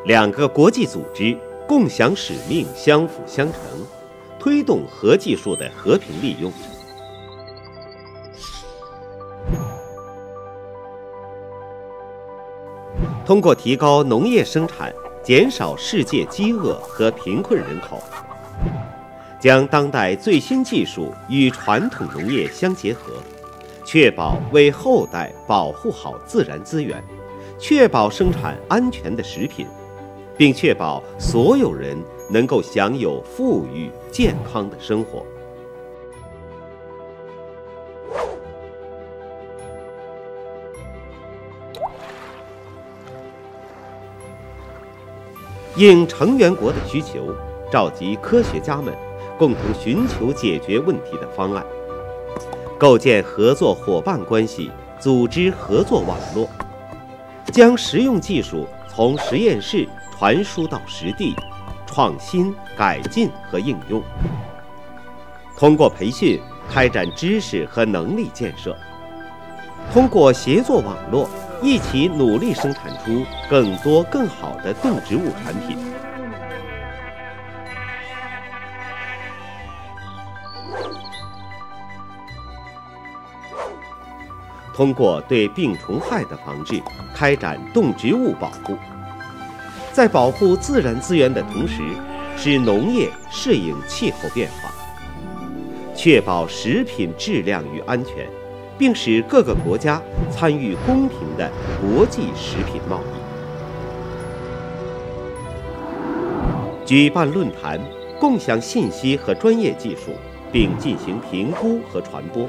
两个国际组织共享使命，相辅相成，推动核技术的和平利用。通过提高农业生产，减少世界饥饿和贫困人口，将当代最新技术与传统农业相结合，确保为后代保护好自然资源，确保生产安全的食品，并确保所有人能够享有富裕健康的生活。应成员国的需求，召集科学家们共同寻求解决问题的方案，构建合作伙伴关系，组织合作网络，将实用技术从实验室传输到实地，创新、改进和应用。通过培训开展知识和能力建设，通过协作网络一起努力生产出更多更好的动植物产品。通过对病虫害的防治，开展动植物保护，在保护自然资源的同时，使农业适应气候变化，确保食品质量与安全，并使各个国家参与公平的国际食品贸易。举办论坛，共享信息和专业技术，并进行评估和传播。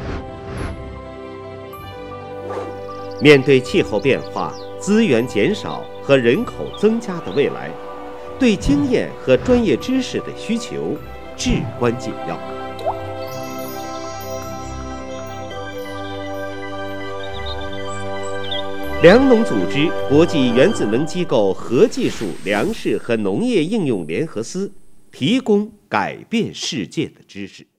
面对气候变化、资源减少和人口增加的未来，对经验和专业知识的需求至关紧要。粮农组织国际原子能机构核技术粮食和农业应用联合司提供改变世界的知识。